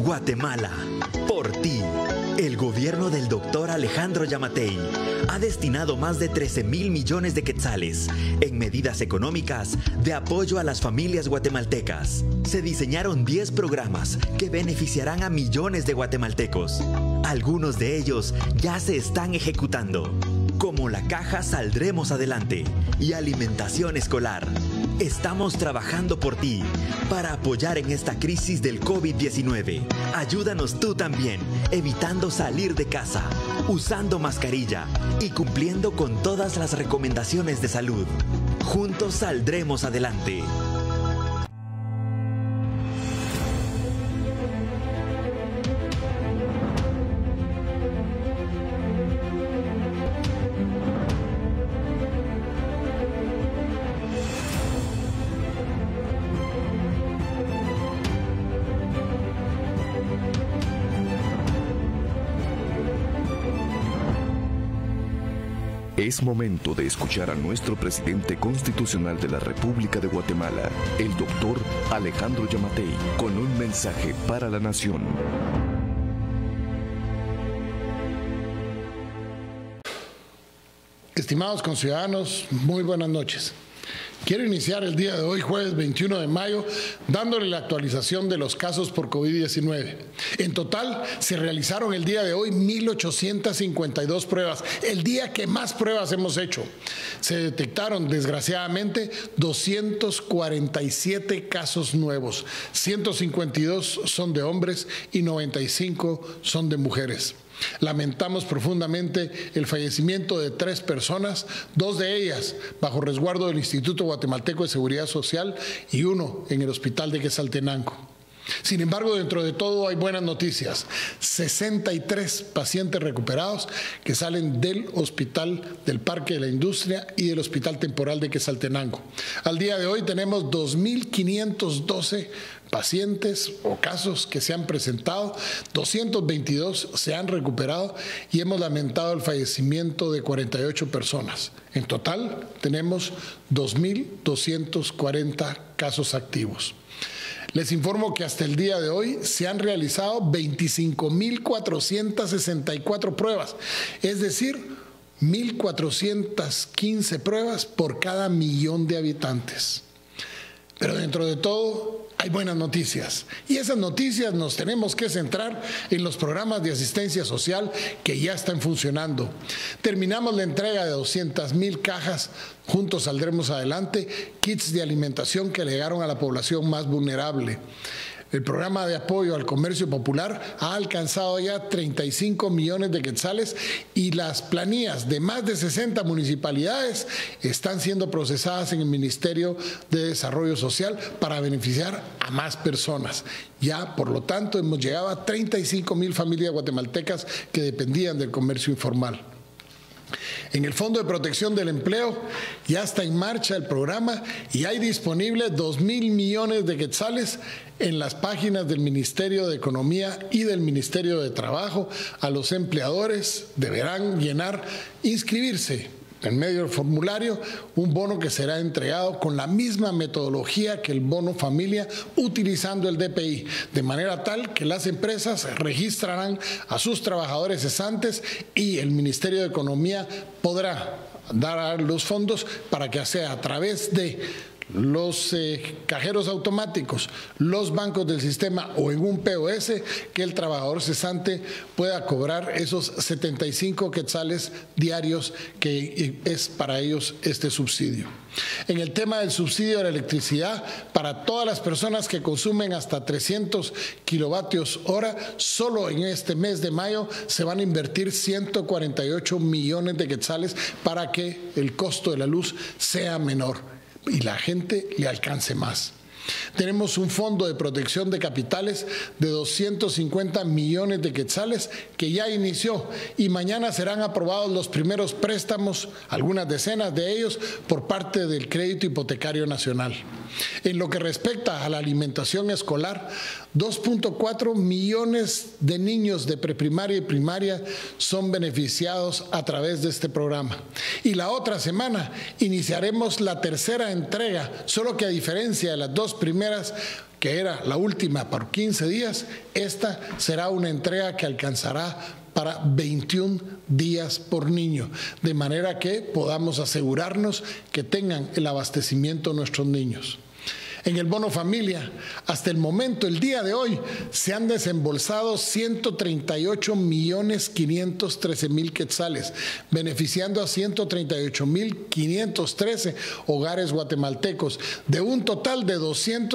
Guatemala, por ti. El gobierno del doctor Alejandro Yamatei ha destinado más de 13,000 millones de quetzales en medidas económicas de apoyo a las familias guatemaltecas. Se diseñaron 10 programas que beneficiarán a millones de guatemaltecos. Algunos de ellos ya se están ejecutando, como la caja Saldremos Adelante y alimentación escolar. Estamos trabajando por ti para apoyar en esta crisis del COVID-19. Ayúdanos tú también, evitando salir de casa, usando mascarilla y cumpliendo con todas las recomendaciones de salud. Juntos saldremos adelante. Es momento de escuchar a nuestro presidente constitucional de la República de Guatemala, el doctor Alejandro Yamatei, con un mensaje para la nación. Estimados conciudadanos, muy buenas noches. Quiero iniciar el día de hoy, jueves 21 de mayo, dándole la actualización de los casos por COVID-19. En total, se realizaron el día de hoy 1,852 pruebas, el día que más pruebas hemos hecho. Se detectaron, desgraciadamente, 247 casos nuevos. 152 son de hombres y 95 son de mujeres. Lamentamos profundamente el fallecimiento de 3 personas, 2 de ellas bajo resguardo del Instituto Guatemalteco de Seguridad Social y 1 en el hospital de Quetzaltenango. Sin embargo, dentro de todo hay buenas noticias. 63 pacientes recuperados que salen del Hospital del Parque de la Industria y del Hospital Temporal de Quetzaltenango. Al día de hoy tenemos 2,512 pacientes o casos que se han presentado, 222 se han recuperado y hemos lamentado el fallecimiento de 48 personas. En total tenemos 2,240 casos activos. Les informo que hasta el día de hoy se han realizado 25,464 pruebas, es decir, 1,415 pruebas por cada 1,000,000 de habitantes. Pero dentro de todo hay buenas noticias y esas noticias nos tenemos que centrar en los programas de asistencia social que ya están funcionando. Terminamos la entrega de 200,000 cajas, juntos saldremos adelante, kits de alimentación que llegaron a la población más vulnerable. El programa de apoyo al comercio popular ha alcanzado ya 35 millones de quetzales y las planillas de más de 60 municipalidades están siendo procesadas en el Ministerio de Desarrollo Social para beneficiar a más personas. Ya, por lo tanto, hemos llegado a 35,000 familias guatemaltecas que dependían del comercio informal. En el Fondo de Protección del Empleo ya está en marcha el programa y hay disponibles 2,000 millones de quetzales en las páginas del Ministerio de Economía y del Ministerio de Trabajo. A los empleadores deberán inscribirse en medio del formulario, un bono que será entregado con la misma metodología que el bono familia, utilizando el DPI, de manera tal que las empresas registrarán a sus trabajadores cesantes y el Ministerio de Economía podrá dar los fondos para que sea a través de los cajeros automáticos, los bancos del sistema o en un POS que el trabajador cesante pueda cobrar esos 75 quetzales diarios que es para ellos este subsidio. En el tema del subsidio de la electricidad, para todas las personas que consumen hasta 300 kilovatios hora, solo en este mes de mayo se van a invertir 148 millones de quetzales para que el costo de la luz sea menor y la gente le alcance más. Tenemos un fondo de protección de capitales de 250 millones de quetzales que ya inició y mañana serán aprobados los primeros préstamos, algunas decenas de ellos, por parte del Crédito Hipotecario Nacional. En lo que respecta a la alimentación escolar, 2,4 millones de niños de preprimaria y primaria son beneficiados a través de este programa. Y la otra semana iniciaremos la tercera entrega, solo que a diferencia de las 2 dos primeras, que era la última por 15 días, esta será una entrega que alcanzará para 21 días por niño, de manera que podamos asegurarnos que tengan el abastecimiento nuestros niños. En el bono familia, hasta el momento, el día de hoy, se han desembolsado 138.513.000 quetzales, beneficiando a 138.513 hogares guatemaltecos, de un total de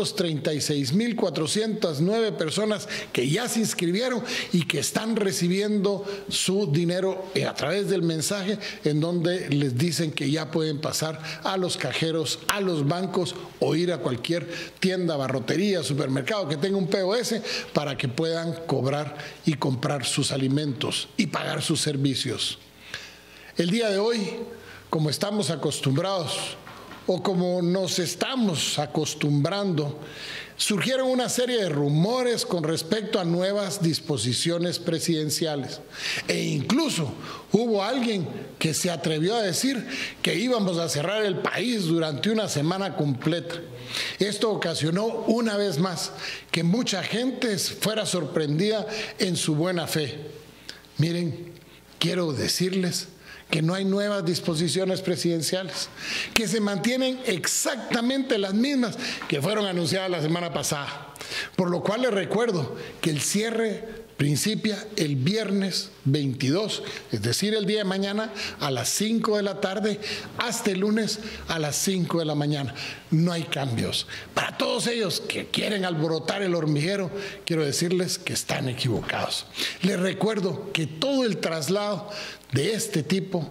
236.409 personas que ya se inscribieron y que están recibiendo su dinero a través del mensaje en donde les dicen que ya pueden pasar a los cajeros, a los bancos o ir a cualquier tienda, barrotería, supermercado que tenga un POS para que puedan cobrar y comprar sus alimentos y pagar sus servicios. El día de hoy, como estamos acostumbrados o como nos estamos acostumbrando, surgieron una serie de rumores con respecto a nuevas disposiciones presidenciales. E incluso hubo alguien que se atrevió a decir que íbamos a cerrar el país durante una semana completa. Esto ocasionó una vez más que mucha gente fuera sorprendida en su buena fe. Miren, quiero decirles que no hay nuevas disposiciones presidenciales, que se mantienen exactamente las mismas que fueron anunciadas la semana pasada. Por lo cual les recuerdo que el cierre principia el viernes 22, es decir, el día de mañana a las 5 de la tarde hasta el lunes a las 5 de la mañana. No hay cambios. Para todos ellos que quieren alborotar el hormiguero, quiero decirles que están equivocados. Les recuerdo que todo el traslado de este tipo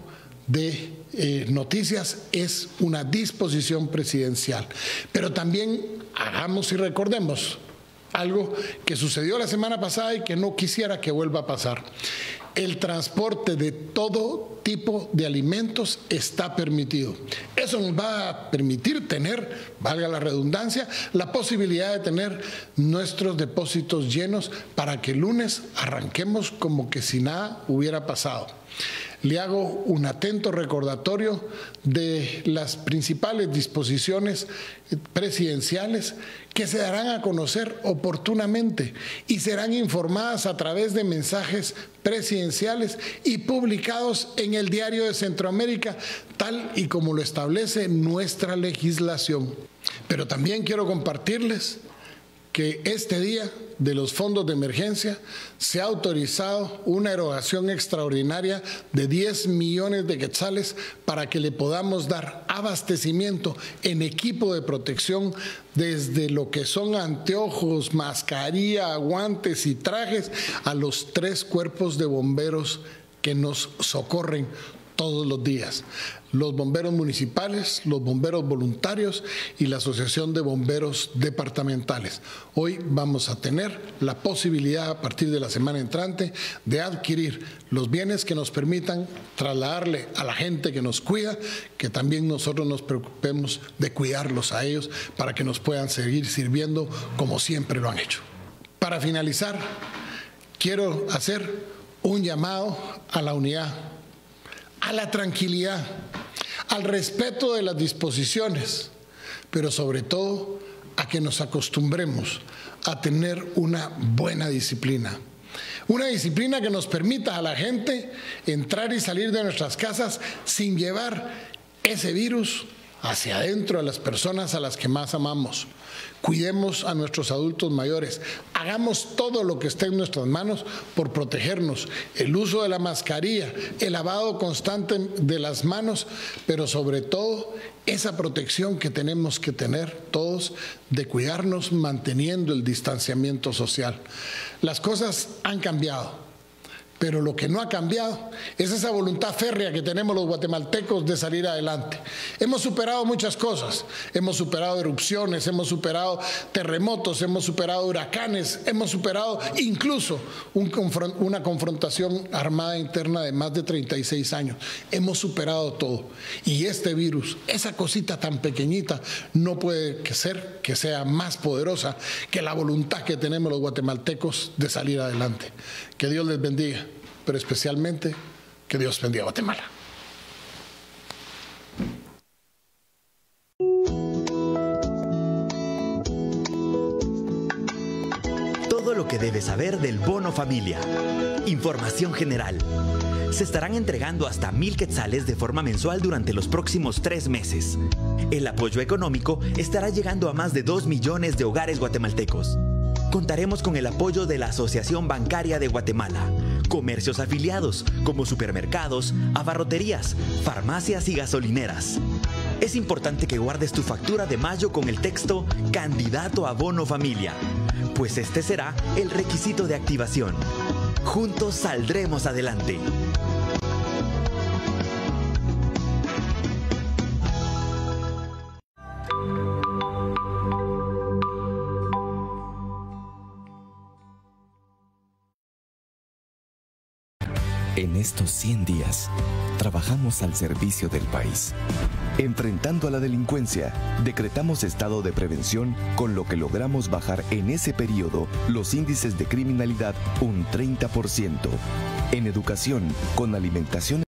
de noticias es una disposición presidencial. Pero también hagamos y recordemos algo que sucedió la semana pasada y que no quisiera que vuelva a pasar. El transporte de todo tipo de alimentos está permitido. Eso nos va a permitir tener, valga la redundancia, la posibilidad de tener nuestros depósitos llenos para que el lunes arranquemos como que si nada hubiera pasado. Le hago un atento recordatorio de las principales disposiciones presidenciales que se darán a conocer oportunamente y serán informadas a través de mensajes presidenciales y publicados en el Diario de Centroamérica, tal y como lo establece nuestra legislación. Pero también quiero compartirles que este día de los fondos de emergencia se ha autorizado una erogación extraordinaria de 10 millones de quetzales para que le podamos dar abastecimiento en equipo de protección, desde lo que son anteojos, mascarilla, guantes y trajes, a los 3 cuerpos de bomberos que nos socorren todos los días: los bomberos municipales, los bomberos voluntarios y la Asociación de Bomberos Departamentales. Hoy vamos a tener la posibilidad, a partir de la semana entrante, de adquirir los bienes que nos permitan trasladarle a la gente que nos cuida, que también nosotros nos preocupemos de cuidarlos a ellos para que nos puedan seguir sirviendo como siempre lo han hecho. Para finalizar, quiero hacer un llamado a la unidad, a la tranquilidad, al respeto de las disposiciones, pero sobre todo a que nos acostumbremos a tener una buena disciplina. Una disciplina que nos permita a la gente entrar y salir de nuestras casas sin llevar ese virus hacia adentro de las personas a las que más amamos. Cuidemos a nuestros adultos mayores, hagamos todo lo que esté en nuestras manos por protegernos, el uso de la mascarilla, el lavado constante de las manos, pero sobre todo esa protección que tenemos que tener todos de cuidarnos manteniendo el distanciamiento social. Las cosas han cambiado, pero lo que no ha cambiado es esa voluntad férrea que tenemos los guatemaltecos de salir adelante. Hemos superado muchas cosas, hemos superado erupciones, hemos superado terremotos, hemos superado huracanes, hemos superado incluso una confrontación armada interna de más de 36 años. Hemos superado todo. Y este virus, esa cosita tan pequeñita, no puede ser que sea más poderosa que la voluntad que tenemos los guatemaltecos de salir adelante. Que Dios les bendiga, pero especialmente que Dios bendiga a Guatemala. todo lo que debes saber del bono familia. Información general. Se estarán entregando hasta 1,000 quetzales de forma mensual durante los próximos 3 meses. El apoyo económico estará llegando a más de 2 millones de hogares guatemaltecos. Contaremos con el apoyo de la Asociación Bancaria de Guatemala, comercios afiliados como supermercados, abarroterías, farmacias y gasolineras. Es importante que guardes tu factura de mayo con el texto Candidato a Bono Familia, pues este será el requisito de activación. Juntos saldremos adelante. En estos 100 días, trabajamos al servicio del país. Enfrentando a la delincuencia, decretamos estado de prevención, con lo que logramos bajar en ese periodo los índices de criminalidad un 30%. En educación, con alimentación